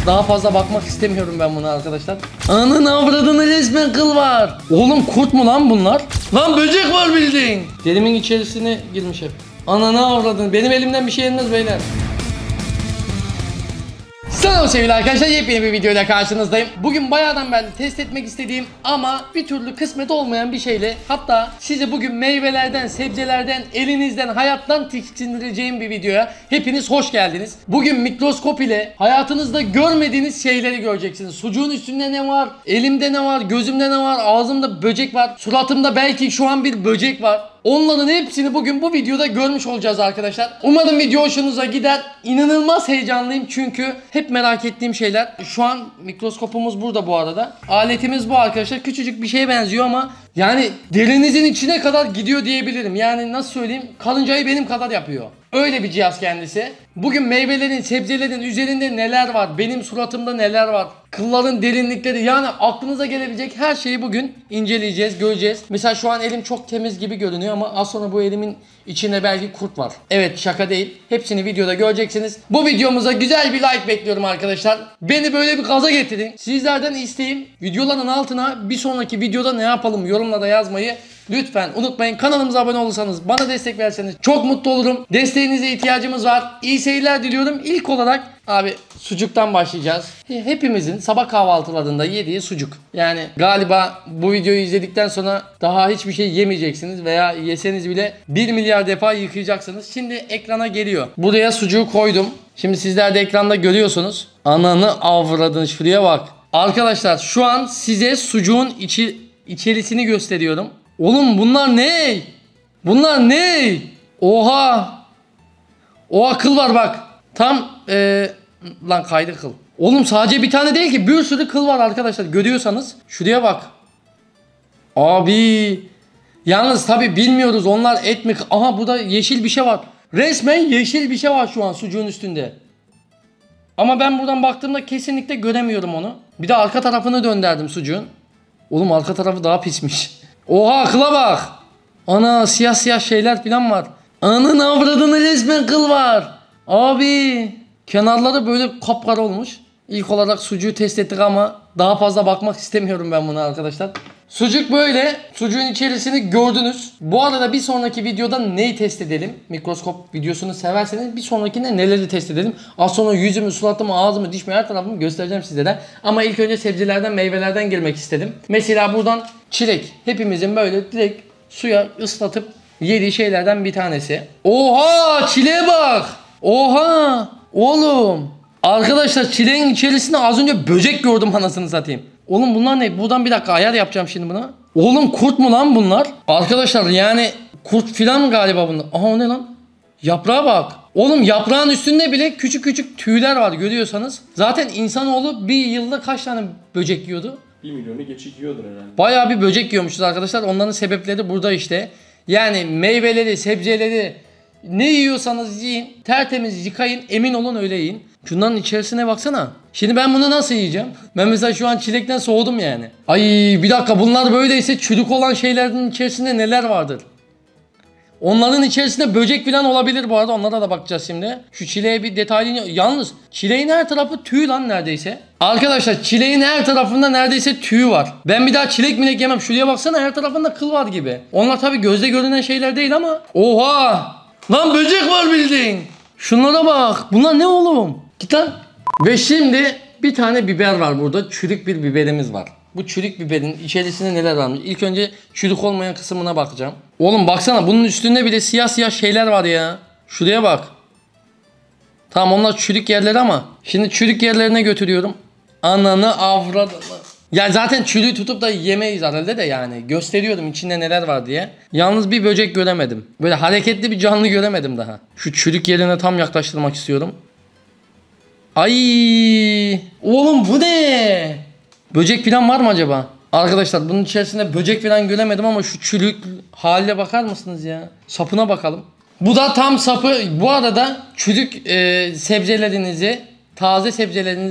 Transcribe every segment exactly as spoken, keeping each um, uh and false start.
Daha fazla bakmak istemiyorum ben buna arkadaşlar. Anın avradını resmen kıl var. Oğlum kurt mu lan bunlar? Lan böcek var bildiğin. Derimin içerisine girmiş hep. Ananı avradını. Benim elimden bir şey yenmez beyler. Selam sevgili arkadaşlar, yepyeni bir videoyla karşınızdayım. Bugün bayağıdan beri test etmek istediğim ama bir türlü kısmet olmayan bir şeyle, hatta sizi bugün meyvelerden, sebzelerden, elinizden, hayattan tiksindireceğim bir videoya hepiniz hoş geldiniz. Bugün mikroskop ile hayatınızda görmediğiniz şeyleri göreceksiniz. Sucuğun üstünde ne var, elimde ne var, gözümde ne var, ağzımda böcek var, suratımda belki şu an bir böcek var. Onların hepsini bugün bu videoda görmüş olacağız arkadaşlar. Umarım video hoşunuza gider. İnanılmaz heyecanlıyım çünkü hep merak ettiğim şeyler. Şu an mikroskopumuz burada bu arada. Aletimiz bu arkadaşlar. Küçücük bir şeye benziyor ama yani derinizin içine kadar gidiyor diyebilirim. Yani nasıl söyleyeyim? Karıncayı benim kadar yapıyor. Öyle bir cihaz kendisi. Bugün meyvelerin, sebzelerin üzerinde neler var? Benim suratımda neler var? Kılların derinlikleri, yani aklınıza gelebilecek her şeyi bugün inceleyeceğiz, göreceğiz. Mesela şu an elim çok temiz gibi görünüyor ama az sonra bu elimin içinde belki kurt var. Evet, şaka değil. Hepsini videoda göreceksiniz. Bu videomuza güzel bir like bekliyorum arkadaşlar. Beni böyle bir gaza getirin. Sizlerden isteğim, videoların altına bir sonraki videoda ne yapalım yorumlara yazmayı lütfen unutmayın. Kanalımıza abone olursanız, bana destek verseniz çok mutlu olurum. Desteğinize ihtiyacımız var. İyi seyirler diliyorum. İlk olarak abi sucuktan başlayacağız. Hepimizin sabah kahvaltılarında yediği sucuk. Yani galiba bu videoyu izledikten sonra daha hiçbir şey yemeyeceksiniz veya yeseniz bile bir milyar defa yıkayacaksınız. Şimdi ekrana geliyor. Buraya sucuğu koydum. Şimdi sizler de ekranda görüyorsunuz. Ananı avradın, şuraya bak. Arkadaşlar şu an size sucuğun içi, içerisini gösteriyorum. Oğlum bunlar ne? Bunlar ne? Oha. Oha, kıl var bak. Tam ee, lan kaydı kıl. Oğlum sadece bir tane değil ki, bir sürü kıl var arkadaşlar. Görüyorsanız şuraya bak. Abi. Yalnız tabi bilmiyoruz onlar et mi? Aha, burada yeşil bir şey var. Resmen yeşil bir şey var şu an sucuğun üstünde. Ama ben buradan baktığımda kesinlikle göremiyorum onu. Bir de arka tarafını döndürdüm sucuğun. Oğlum arka tarafı daha pismiş. Oha, kıla bak. Ana, siyah siyah şeyler falan var. Anın avradını resmen kıl var. Abi. Kenarları böyle kapkara olmuş. İlk olarak sucuğu test ettik ama daha fazla bakmak istemiyorum ben buna arkadaşlar. Sucuk böyle. Sucuğun içerisini gördünüz. Bu arada bir sonraki videoda neyi test edelim? Mikroskop videosunu severseniz bir sonrakinde neleri test edelim? Az sonra yüzümü, suratımı, ağzımı, dişimi, her tarafımı göstereceğim sizlere. Ama ilk önce sebzelerden, meyvelerden girmek istedim. Mesela buradan çilek. Hepimizin böyle direkt suya ıslatıp yediği şeylerden bir tanesi. Oha, çileğe bak. Oha. Oğlum. Arkadaşlar çileğin içerisinde az önce böcek gördüm, anasını satayım. Oğlum bunlar ne? Buradan bir dakika ayar yapacağım şimdi buna. Oğlum kurt mu lan bunlar? Arkadaşlar yani kurt filan galiba bunlar. Aha, o ne lan? Yaprağa bak. Oğlum yaprağın üstünde bile küçük küçük tüyler var, görüyorsanız. Zaten insanoğlu bir yılda kaç tane böcek yiyordu? bir milyonu geçik yiyordur herhalde. Bayağı bir böcek yiyormuşuz arkadaşlar. Onların sebepleri burada işte. Yani meyveleri, sebzeleri, ne yiyorsanız yiyin. Tertemiz yıkayın. Emin olun öyle yiyin. Şunların içerisine baksana. Şimdi ben bunu nasıl yiyeceğim? Ben mesela şu an çilekten soğudum yani. Ay bir dakika, bunlar böyleyse çürük olan şeylerin içerisinde neler vardır? Onların içerisinde böcek falan olabilir bu arada. Onlara da bakacağız şimdi. Şu çileğe bir detaylı... Yalnız çileğin her tarafı tüy lan neredeyse. Arkadaşlar çileğin her tarafında neredeyse tüy var. Ben bir daha çilek milek yemem. Şuraya baksana, her tarafında kıl var gibi. Onlar tabii gözle görünen şeyler değil ama. Oha! Lan böcek var bildiğin. Şunlara bak. Bunlar ne oğlum? Git lan. Ve şimdi bir tane biber var burada. Çürük bir biberimiz var. Bu çürük biberin içerisinde neler varmış? İlk önce çürük olmayan kısmına bakacağım. Oğlum baksana, bunun üstünde bile siyah siyah şeyler var ya. Şuraya bak. Tamam, onlar çürük yerler ama şimdi çürük yerlerine götürüyorum. Ananı avradını. Ya zaten çürüğü tutup da yemeyiz herhalde de yani. Gösteriyorum içinde neler var diye. Yalnız bir böcek göremedim. Böyle hareketli bir canlı göremedim daha. Şu çürük yerine tam yaklaştırmak istiyorum. Ay, oğlum bu ne? Böcek falan var mı acaba? Arkadaşlar bunun içerisinde böcek falan göremedim ama şu çürük haline bakar mısınız ya? Sapına bakalım. Bu da tam sapı. Bu arada çürük e, sebzelerinizi, taze sebzelerinizden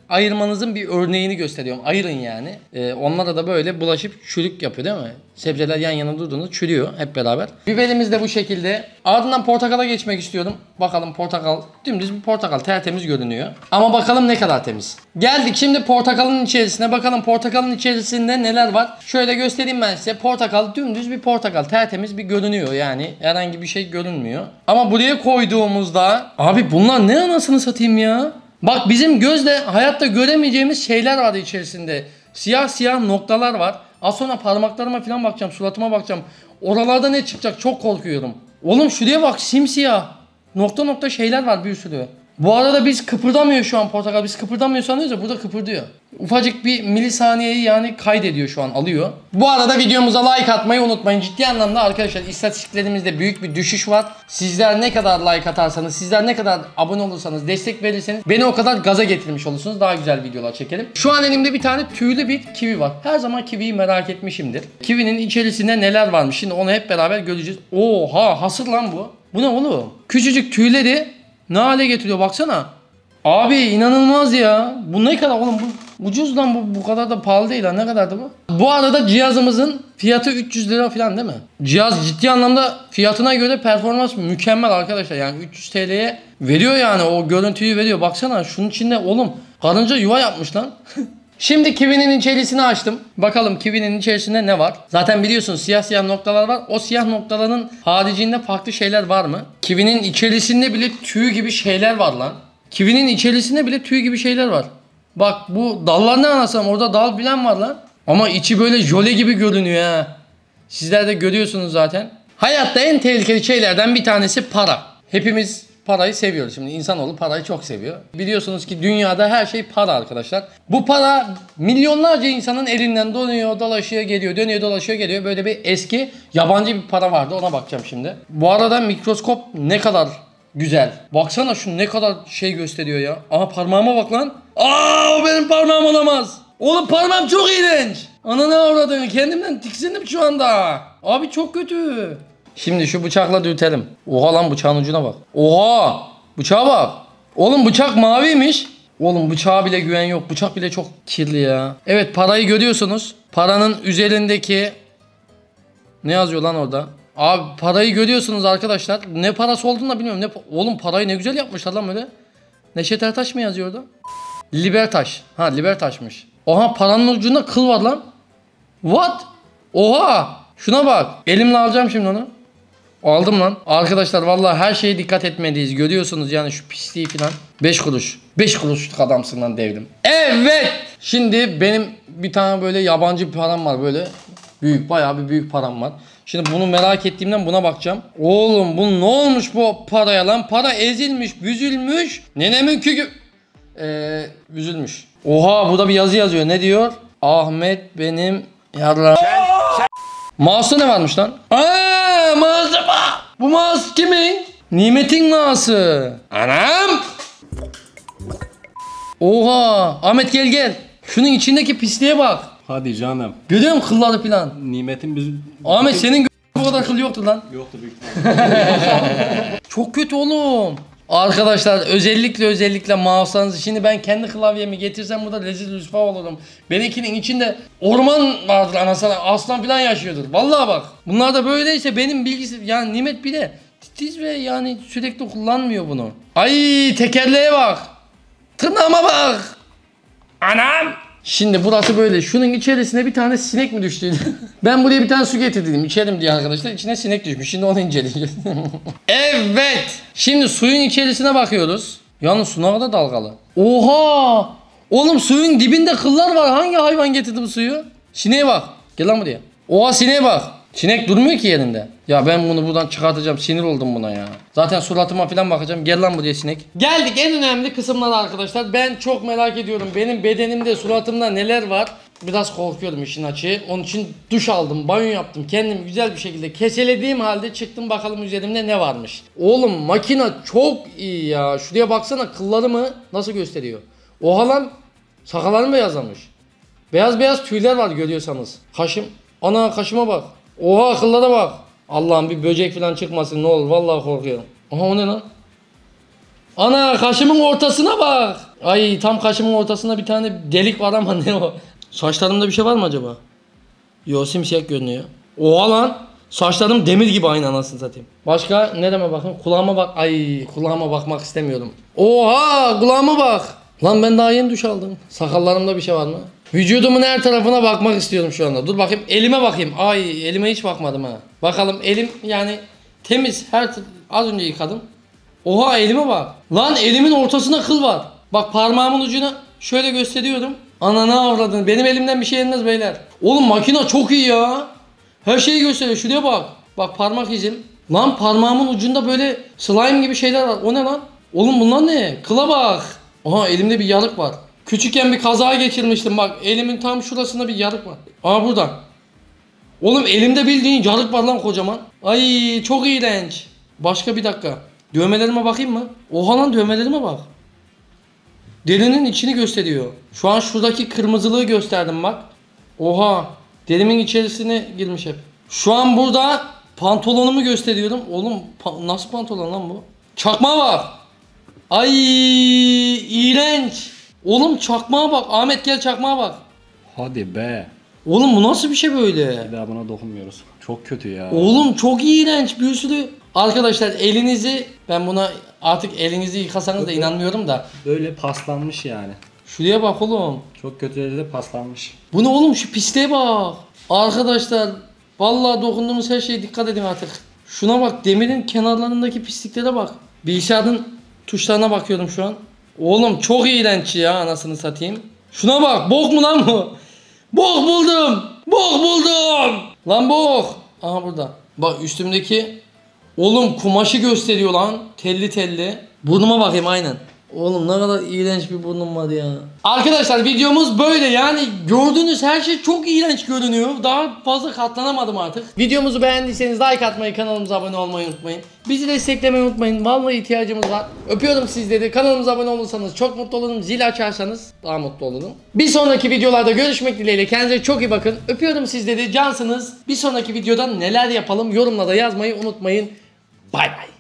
ayırmanızın bir örneğini gösteriyorum. Ayırın yani. Ee, onlara da böyle bulaşıp çürük yapıyor değil mi? Sebzeler yan yana durduğunda çürüyor hep beraber. Biberimiz de bu şekilde. Ardından portakala geçmek istiyorum. Bakalım portakal. Dümdüz bir portakal. Tertemiz görünüyor. Ama bakalım ne kadar temiz. Geldik şimdi portakalın içerisine. Bakalım portakalın içerisinde neler var. Şöyle göstereyim ben size. Portakal dümdüz bir portakal. Tertemiz bir görünüyor yani. Herhangi bir şey görünmüyor. Ama buraya koyduğumuzda abi bunlar ne anasını satayım ya. Bak bizim gözle hayatta göremeyeceğimiz şeyler var içerisinde. Siyah siyah noktalar var. Az sonra parmaklarıma falan bakacağım, suratıma bakacağım. Oralarda ne çıkacak çok korkuyorum. Oğlum şuraya bak, simsiyah. Nokta nokta şeyler var bir sürü. Bu arada biz kıpırdamıyor şu an portakal. Biz kıpırdamıyor sanıyoruz ya, burada kıpırdıyor. Ufacık bir milisaniyeyi yani kaydediyor şu an, alıyor. Bu arada videomuza like atmayı unutmayın. Ciddi anlamda arkadaşlar istatistiklerimizde büyük bir düşüş var. Sizler ne kadar like atarsanız, sizler ne kadar abone olursanız, destek verirseniz beni o kadar gaza getirmiş olursunuz. Daha güzel videolar çekelim. Şu an elimde bir tane tüylü bir kivi var. Her zaman kiviyi merak etmişimdir. Kivinin içerisinde neler varmış? Şimdi onu hep beraber göreceğiz. Oha, hasır lan bu. Bu ne oğlum? Küçücük tüyleri ne hale getiriyor baksana. Abi inanılmaz ya. Bu ne kadar oğlum, bu ucuz lan, bu bu kadar da pahalı değil ha. Ne kadardı bu? Bu arada cihazımızın fiyatı üç yüz lira falan değil mi? Cihaz ciddi anlamda fiyatına göre performans mükemmel arkadaşlar. Yani üç yüz T L'ye veriyor yani, o görüntüyü veriyor. Baksana şunun içinde oğlum karınca yuva yapmış lan. Şimdi kivinin içerisini açtım. Bakalım kivinin içerisinde ne var? Zaten biliyorsunuz siyah siyah noktalar var. O siyah noktaların haricinde farklı şeyler var mı? Kivinin içerisinde bile tüy gibi şeyler var lan. Kivinin içerisinde bile tüy gibi şeyler var. Bak bu dallar ne anasam, orada dal bilen var lan. Ama içi böyle jöle gibi görünüyor ha. Sizler de görüyorsunuz zaten. Hayatta en tehlikeli şeylerden bir tanesi para. Hepimiz parayı seviyoruz. Şimdi insanoğlu parayı çok seviyor. Biliyorsunuz ki dünyada her şey para arkadaşlar. Bu para milyonlarca insanın elinden dönüyor, dolaşıyor, geliyor, dönüyor, dolaşıyor, geliyor. Böyle bir eski yabancı bir para vardı. Ona bakacağım şimdi. Bu arada mikroskop ne kadar güzel. Baksana şu ne kadar şey gösteriyor ya. Aha parmağıma bak lan. Aa, o benim parmağım olamaz. Oğlum parmağım çok iğrenç. Ananı avradını, kendimden tiksindim şu anda. Abi çok kötü. Şimdi şu bıçakla dürtelim. Oha lan, bıçağın ucuna bak. Oha, bıçağa bak. Oğlum bıçak maviymiş. Oğlum bıçağa bile güven yok. Bıçak bile çok kirli ya. Evet, parayı görüyorsunuz. Paranın üzerindeki ne yazıyor lan orada? Abi parayı görüyorsunuz arkadaşlar. Ne parası olduğunu da bilmiyorum. Ne, oğlum parayı ne güzel yapmışlar lan böyle. Neşet Ertaş mı yazıyor orada? Libertaş. Ha, Libertaş'mış. Oha, paranın ucunda kıl var lan. What? Oha. Şuna bak. Elimle alacağım şimdi onu. Aldım lan. Arkadaşlar vallahi her şeye dikkat etmeliyiz. Görüyorsunuz yani şu pisliği falan. beş kuruş. beş kuruşluk adamsın lan devrim. Evet. Şimdi benim bir tane böyle yabancı bir param var böyle. Büyük, bayağı bir büyük param var. Şimdi bunu merak ettiğimden buna bakacağım. Oğlum bu ne olmuş bu paraya lan? Para ezilmiş, büzülmüş. Neneminki gibi. Eee büzülmüş. Oha, burada bir yazı yazıyor. Ne diyor? Ahmet benim yarra. Mouse'da ne varmış lan? Aaa, mouse mu? Bu mouse kimin? Nimet'in mouse'ı. Anam. Oha, Ahmet gel gel. Şunun içindeki pisliğe bak. Hadi canım. Görüyor musun kılları falan? Nimetin biz... Ahmet senin bu kadar kıl yoktu lan. Yoktu büyük ihtimalle. Çok kötü oğlum. Arkadaşlar özellikle özellikle mouse'larınızı, şimdi ben kendi klavyemi getirsem burada rezil rüsva olurum. Benimkinin içinde orman vardır anasını, aslan falan yaşıyordur. Vallahi bak. Bunlar da böyleyse benim bilgisi yani Nimet bile titiz ve yani sürekli kullanmıyor bunu. Ay tekerleğe bak. Tırnağıma bak. Anam. Şimdi burası böyle. Şunun içerisine bir tane sinek mi düştü? Ben buraya bir tane su getirdim. İçerim diye arkadaşlar. İçine sinek düşmüş. Şimdi onu inceleyeceğiz. Evet. Şimdi suyun içerisine bakıyoruz. Yalnız su ne kadar dalgalı. Oha. Oğlum suyun dibinde kıllar var. Hangi hayvan getirdi bu suyu? Sineğe bak. Gel lan buraya. Oha, sineğe bak. Sinek durmuyor ki yerinde. Ya ben bunu buradan çıkartacağım. Sinir oldum buna ya. Zaten suratıma falan bakacağım. Gel lan buraya sinek. Geldik en önemli kısımlara arkadaşlar. Ben çok merak ediyorum. Benim bedenimde, suratımda neler var? Biraz korkuyorum işin açığı. Onun için duş aldım, banyo yaptım. Kendim güzel bir şekilde keselediğim halde çıktım, bakalım üzerimde ne varmış. Oğlum makine çok iyi ya. Şuraya baksana, kıllarımı nasıl gösteriyor. Oha lan. Sakallarım beyazlamış. Beyaz beyaz tüyler var görüyorsanız. Kaşım. Ana kaşıma bak. Oha, akıllara bak. Allah'ım bir böcek falan çıkmasın ne olur. Vallahi korkuyorum. Aha, o ne lan? Ana kaşımın ortasına bak. Ay tam kaşımın ortasında bir tane delik var ama ne o? Saçlarımda bir şey var mı acaba? Yo simsiyah görünüyor. Oha lan. Saçlarım demir gibi aynı anasını satayım. Başka nereme bakın? Kulağıma bak. Ay kulağıma bakmak istemiyorum. Oha kulağıma bak. Lan ben daha yeni duş aldım. Sakallarımda bir şey var mı? Vücudumun her tarafına bakmak istiyorum şu anda. Dur bakayım elime bakayım. Ay elime hiç bakmadım ha. Bakalım elim yani temiz. Her az önce yıkadım. Oha elime bak. Lan elimin ortasında kıl var. Bak parmağımın ucuna şöyle gösteriyorum. Ananı avradın. Benim elimden bir şey yenmez beyler. Oğlum makine çok iyi ya. Her şeyi gösteriyor. Şuraya bak. Bak parmak izim. Lan parmağımın ucunda böyle slime gibi şeyler var. O ne lan? Oğlum bunlar ne? Kıla bak. Aha elimde bir yarık var. Küçükken bir kaza geçirmiştim bak. Elimin tam şurasında bir yarık var. Aa burada. Oğlum elimde bildiğin yarık var lan kocaman. Ay çok iğrenç. Başka bir dakika. Dövmelerime bakayım mı? Oha lan dövmelerime bak. Derinin içini gösteriyor. Şu an şuradaki kırmızılığı gösterdim bak. Oha. Derimin içerisine girmiş hep. Şu an burada pantolonumu gösteriyorum. Oğlum pa- nasıl pantolon lan bu? Çakmağa bak. Ay iğrenç. Oğlum çakmağa bak. Ahmet gel çakmağa bak. Hadi be. Oğlum bu nasıl bir şey böyle? Bir daha buna dokunmuyoruz. Çok kötü ya. Oğlum çok iğrenç bir sürü. Arkadaşlar elinizi ben buna artık elinizi yıkasanız da inanmıyorum da. Böyle paslanmış yani. Şuraya bak oğlum. Çok kötü derecede paslanmış. Bu ne oğlum şu pisliğe bak. Arkadaşlar vallahi dokunduğumuz her şeye dikkat edin artık. Şuna bak demirin kenarlarındaki pisliklere bak. Bilgisayarın tuşlarına bakıyorum şu an. Oğlum çok iğrenç ya anasını satayım. Şuna bak bok mu lan bu? Bok buldum. Bok buldum. Lan bok. Aha burada. Bak üstümdeki oğlum kumaşı gösteriyor lan. Telli telli. Burnuma bakayım aynen. Oğlum ne kadar iğrenç bir burnum var ya. Arkadaşlar videomuz böyle yani gördüğünüz her şey çok iğrenç görünüyor. Daha fazla katlanamadım artık. Videomuzu beğendiyseniz like atmayı, kanalımıza abone olmayı unutmayın. Bizi desteklemeyi unutmayın. Vallahi ihtiyacımız var. Öpüyorum sizleri. Kanalımıza abone olursanız çok mutlu olurum. Zil açarsanız daha mutlu olurum. Bir sonraki videolarda görüşmek dileğiyle. Kendinize çok iyi bakın. Öpüyorum sizleri. Cansınız. Bir sonraki videoda neler yapalım yorumlarda yazmayı unutmayın. Bay bay.